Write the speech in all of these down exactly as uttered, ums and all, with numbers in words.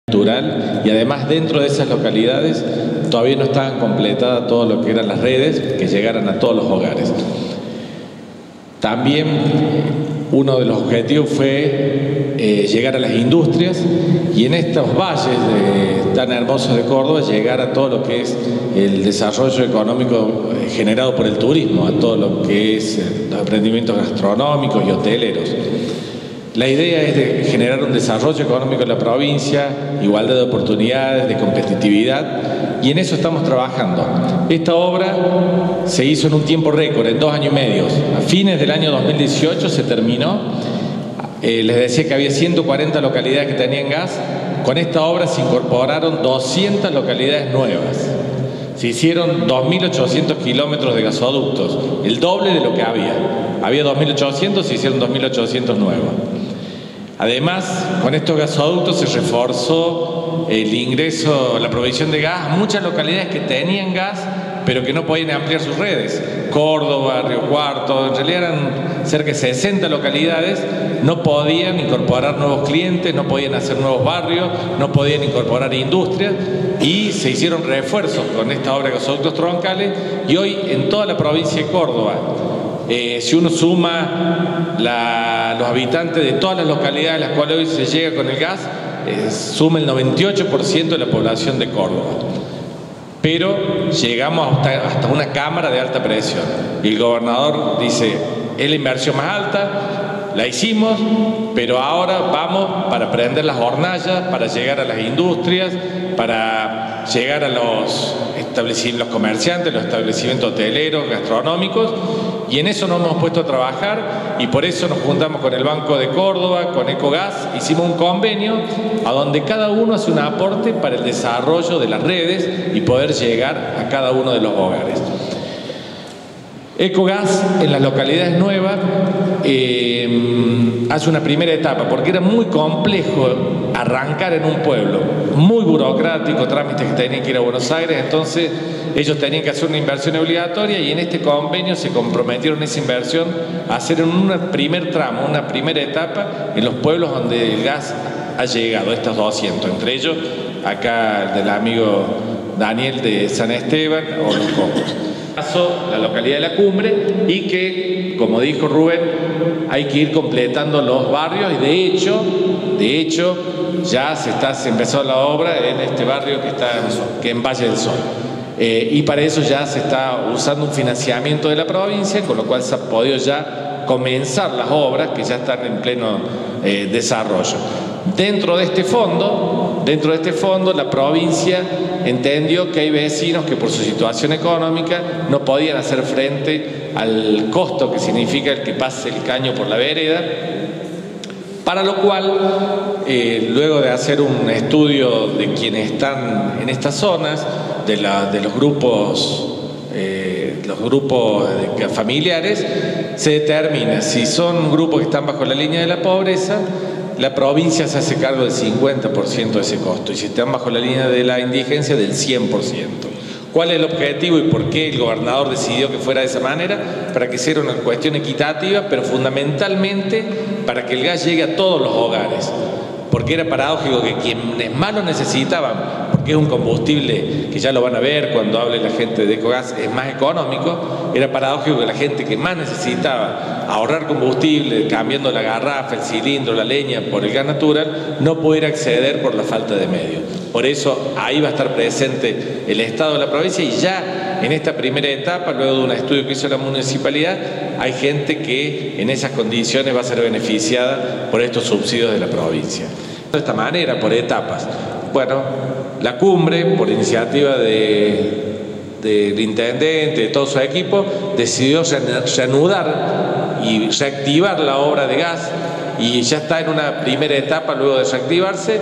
natural, y además dentro de esas localidades todavía no estaban completadas todo lo que eran las redes que llegaran a todos los hogares. También uno de los objetivos fue eh, llegar a las industrias, y en estos valles de, tan hermosos de Córdoba llegar a todo lo que es el desarrollo económico generado por el turismo, a todo lo que es los emprendimientos gastronómicos y hoteleros. La idea es de generar un desarrollo económico en la provincia, igualdad de oportunidades, de competitividad, y en eso estamos trabajando. Esta obra se hizo en un tiempo récord, en dos años y medio. A fines del año dos mil dieciocho se terminó. Eh, les decía que había ciento cuarenta localidades que tenían gas. Con esta obra se incorporaron doscientas localidades nuevas. Se hicieron dos mil ochocientos kilómetros de gasoductos, el doble de lo que había. Había dos mil ochocientos, se hicieron dos mil ochocientos nuevos. Además, con estos gasoductos se reforzó el ingreso, la provisión de gas a muchas localidades que tenían gas, pero que no podían ampliar sus redes. Córdoba, Río Cuarto, en realidad eran cerca de sesenta localidades, no podían incorporar nuevos clientes, no podían hacer nuevos barrios, no podían incorporar industrias, y se hicieron refuerzos con esta obra de gasoductos troncales, y hoy en toda la provincia de Córdoba, Eh, si uno suma la, los habitantes de todas las localidades a las cuales hoy se llega con el gas, eh, suma el noventa y ocho por ciento de la población de Córdoba. Pero llegamos hasta, hasta una cámara de alta presión. Y el gobernador dice, es la inversión más alta, la hicimos, pero ahora vamos para prender las hornallas, para llegar a las industrias, para llegar a los establecimientos, los comerciantes, los establecimientos hoteleros, gastronómicos, y en eso nos hemos puesto a trabajar, y por eso nos juntamos con el Banco de Córdoba, con Ecogas, hicimos un convenio a donde cada uno hace un aporte para el desarrollo de las redes y poder llegar a cada uno de los hogares. Ecogas en las localidades nuevas eh, hace una primera etapa, porque era muy complejo arrancar en un pueblo, muy burocrático, trámites que tenían que ir a Buenos Aires, entonces ellos tenían que hacer una inversión obligatoria, y en este convenio se comprometieron esa inversión a hacer en un primer tramo, una primera etapa en los pueblos donde el gas ha llegado, estos doscientos, entre ellos acá del amigo Daniel de San Esteban o Los Cocos. La localidad de La Cumbre, y que, como dijo Rubén, hay que ir completando los barrios, y de hecho, de hecho ya se, está, se empezó la obra en este barrio que está que en Valle del Sol. Eh, y para eso ya se está usando un financiamiento de la provincia, con lo cual se ha podido ya comenzar las obras que ya están en pleno eh, desarrollo. Dentro de este fondo, dentro de este fondo, la provincia entendió que hay vecinos que por su situación económica no podían hacer frente al costo que significa el que pase el caño por la vereda, para lo cual, eh, luego de hacer un estudio de quienes están en estas zonas, de, la, de los grupos, eh, los grupos de, familiares, se determina si son grupos que están bajo la línea de la pobreza, la provincia se hace cargo del cincuenta por ciento de ese costo, y si están bajo la línea de la indigencia, del cien por ciento. ¿Cuál es el objetivo y por qué el gobernador decidió que fuera de esa manera? Para que sea una cuestión equitativa, pero fundamentalmente para que el gas llegue a todos los hogares. Porque era paradójico que quienes más lo necesitaban, porque es un combustible que ya lo van a ver cuando hable la gente de Ecogas, es más económico, era paradójico que la gente que más necesitaba ahorrar combustible, cambiando la garrafa, el cilindro, la leña por el gas natural, no pudiera acceder por la falta de medios. Por eso ahí va a estar presente el Estado de la provincia, y ya en esta primera etapa, luego de un estudio que hizo la municipalidad, hay gente que en esas condiciones va a ser beneficiada por estos subsidios de la provincia. De esta manera, por etapas. Bueno, La Cumbre, por iniciativa de, del intendente, de todo su equipo, decidió reanudar y reactivar la obra de gas, y ya está en una primera etapa luego de reactivarse,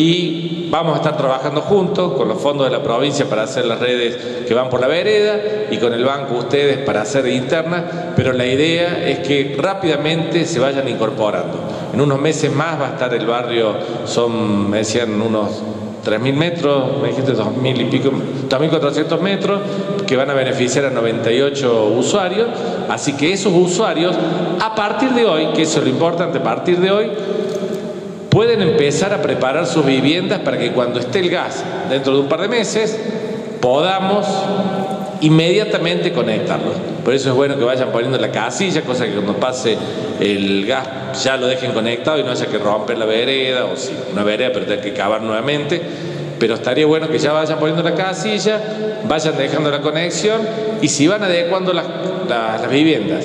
y vamos a estar trabajando juntos con los fondos de la provincia para hacer las redes que van por la vereda, y con el banco ustedes para hacer internas, pero la idea es que rápidamente se vayan incorporando. En unos meses más va a estar el barrio, son, me decían, unos tres mil metros, me dijiste dos mil y pico, dos mil cuatrocientos metros, que van a beneficiar a noventa y ocho usuarios, así que esos usuarios, a partir de hoy, que eso es lo importante, a partir de hoy, pueden empezar a preparar sus viviendas para que cuando esté el gas dentro de un par de meses podamos inmediatamente conectarlos. Por eso es bueno que vayan poniendo la casilla, cosa que cuando pase el gas ya lo dejen conectado y no haya que romper la vereda, o si una vereda pero tener que cavar nuevamente. Pero estaría bueno que ya vayan poniendo la casilla, vayan dejando la conexión, y si van adecuando las, las, las viviendas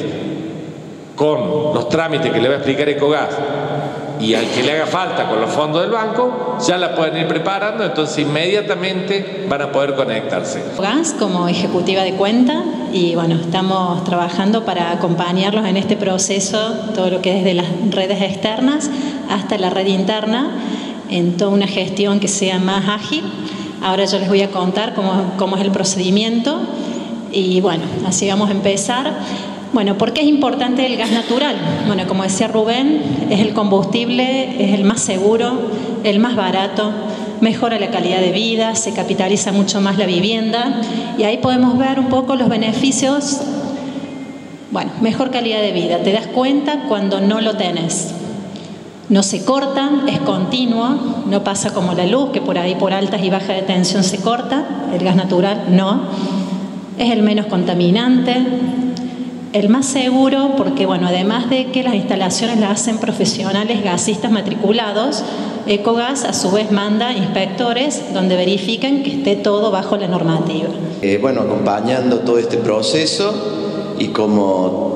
con los trámites que le va a explicar Ecogas y al que le haga falta con los fondos del banco, ya la pueden ir preparando, entonces inmediatamente van a poder conectarse. Gas como ejecutiva de cuenta, y bueno, estamos trabajando para acompañarlos en este proceso, todo lo que es desde las redes externas hasta la red interna, en toda una gestión que sea más ágil. Ahora yo les voy a contar cómo, cómo es el procedimiento, y bueno, así vamos a empezar. Bueno, ¿por qué es importante el gas natural? Bueno, como decía Rubén, es el combustible, es el más seguro, el más barato, mejora la calidad de vida, se capitaliza mucho más la vivienda, y ahí podemos ver un poco los beneficios. Bueno, mejor calidad de vida, te das cuenta cuando no lo tenés. No se corta, es continuo, no pasa como la luz, que por ahí por altas y bajas de tensión se corta. El gas natural no. Es el menos contaminante, el más seguro, porque bueno, además de que las instalaciones las hacen profesionales gasistas matriculados, Ecogas a su vez manda inspectores donde verifican que esté todo bajo la normativa. Eh, bueno, acompañando todo este proceso, y como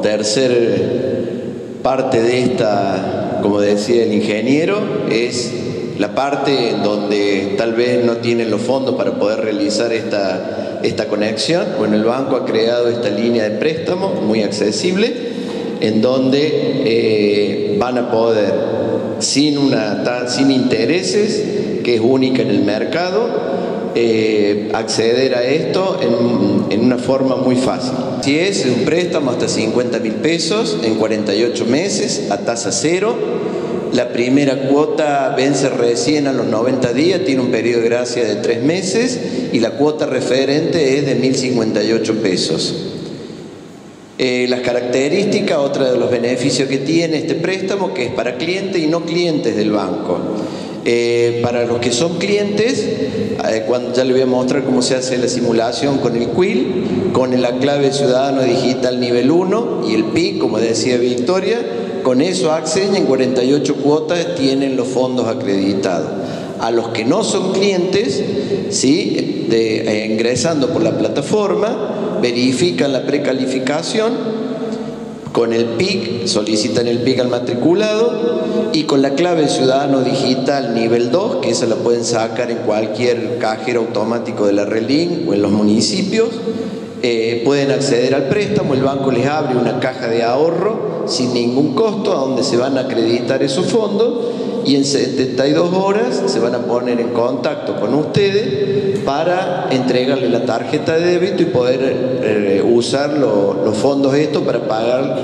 tercer parte de esta, como decía el ingeniero, es la parte en donde tal vez no tienen los fondos para poder realizar esta esta conexión. Bueno, el banco ha creado esta línea de préstamo muy accesible, en donde eh, van a poder, sin, una, sin intereses, que es única en el mercado, eh, acceder a esto en, en una forma muy fácil. Si es un préstamo hasta cincuenta mil pesos en cuarenta y ocho meses a tasa cero. La primera cuota vence recién a los noventa días, tiene un periodo de gracia de tres meses, y la cuota referente es de mil cincuenta y ocho pesos. Eh, las características, otra de los beneficios que tiene este préstamo, que es para clientes y no clientes del banco. Eh, para los que son clientes, eh, cuando ya les voy a mostrar cómo se hace la simulación con el Quill, con la clave Ciudadano Digital nivel uno y el P I C, como decía Victoria. Con eso acceden, en cuarenta y ocho cuotas tienen los fondos acreditados. A los que no son clientes, ¿sí? de, eh, ingresando por la plataforma, verifican la precalificación, con el P I C, solicitan el P I C al matriculado, y con la clave Ciudadano Digital nivel dos, que esa la pueden sacar en cualquier cajero automático de la Relink o en los municipios, eh, pueden acceder al préstamo. El banco les abre una caja de ahorro sin ningún costo, a donde se van a acreditar esos fondos, y en setenta y dos horas se van a poner en contacto con ustedes para entregarle la tarjeta de débito y poder eh, usar lo, los fondos estos para pagar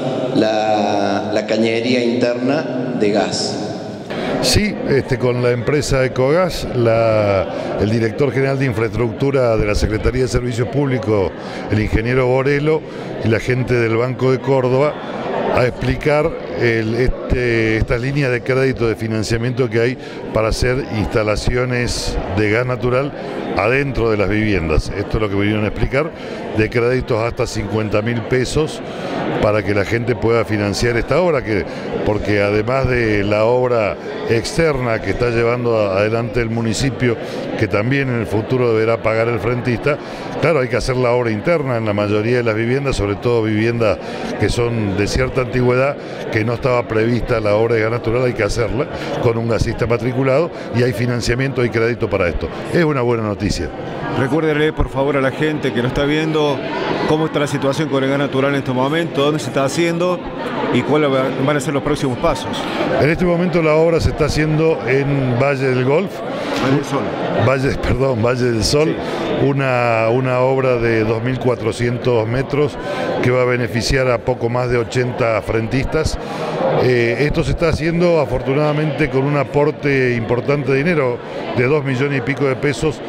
la, la cañería interna de gas. Sí, este, con la empresa Ecogas, la, el director general de infraestructura de la Secretaría de Servicios Públicos, el ingeniero Borelo, y la gente del Banco de Córdoba, a explicar el, este, esta línea de crédito de financiamiento que hay para hacer instalaciones de gas natural adentro de las viviendas. Esto es lo que vinieron a explicar, de créditos hasta cincuenta mil pesos para que la gente pueda financiar esta obra, que, porque además de la obra externa que está llevando adelante el municipio, que también en el futuro deberá pagar el frentista, claro, hay que hacer la obra interna en la mayoría de las viviendas, sobre todo viviendas que son de cierta antigüedad, que no estaba prevista la obra de gas natural, hay que hacerla con un gasista matriculado, y hay financiamiento y crédito para esto. Es una buena noticia. Recuérdele por favor a la gente que lo está viendo cómo está la situación con el gas natural en este momento, dónde se está haciendo y cuáles van a ser los próximos pasos. En este momento la obra se está haciendo en Valle del Golf. Valle del Sol. Valle, perdón, Valle del Sol, sí. una, una obra de dos mil cuatrocientos metros que va a beneficiar a poco más de ochenta frentistas. Eh, esto se está haciendo afortunadamente con un aporte importante de dinero de dos millones y pico de pesos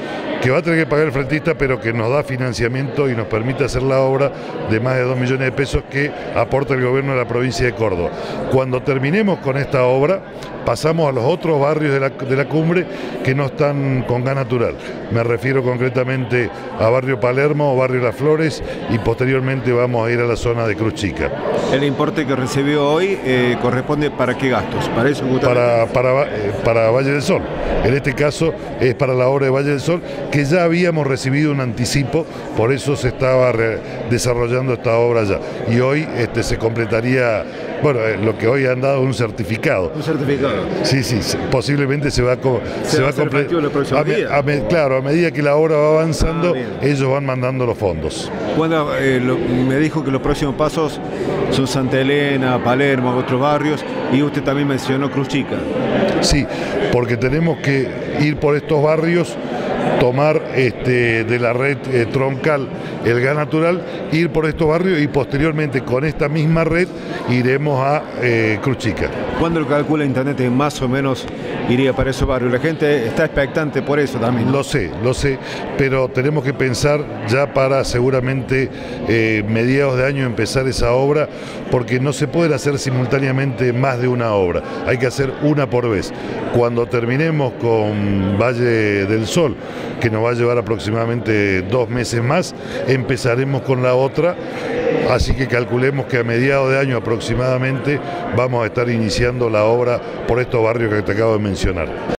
que va a tener que pagar el frentista, pero que nos da financiamiento y nos permite hacer la obra de más de dos millones de pesos que aporta el gobierno de la provincia de Córdoba. Cuando terminemos con esta obra, pasamos a los otros barrios de la, de la cumbre que no están con gas natural. Me refiero concretamente a Barrio Palermo, Barrio Las Flores, y posteriormente vamos a ir a la zona de Cruz Chica. ¿El importe que recibió hoy eh, corresponde para qué gastos? ¿Para eso? Para, para, eh, para Valle del Sol. En este caso es para la obra de Valle del Sol, que ya habíamos recibido un anticipo, por eso se estaba desarrollando esta obra ya. Y hoy este, se completaría, bueno, eh, lo que hoy han dado un certificado. Un certificado. Sí, sí, posiblemente se va a, se se va a completar. Me, claro, a medida que la obra va avanzando, ah, ellos van mandando los fondos. Cuando eh, lo, me dijo que los próximos pasos son Santa Elena, Palermo, otros barrios, y usted también mencionó Cruz Chica. Sí, porque tenemos que ir por estos barrios, tomar este, de la red eh, troncal el gas natural, ir por estos barrios y posteriormente con esta misma red iremos a eh, Cruz Chica. ¿Cuándo lo calcula Internet que más o menos iría para esos barrios? La gente está expectante por eso también, ¿no? Lo sé, lo sé, pero tenemos que pensar ya para seguramente eh, mediados de año empezar esa obra, porque no se pueden hacer simultáneamente más de una obra, hay que hacer una por vez. Cuando terminemos con Valle del Sol, que nos va a llevar aproximadamente dos meses más, empezaremos con la otra, así que calculemos que a mediados de año aproximadamente vamos a estar iniciando la obra por estos barrios que te acabo de mencionar.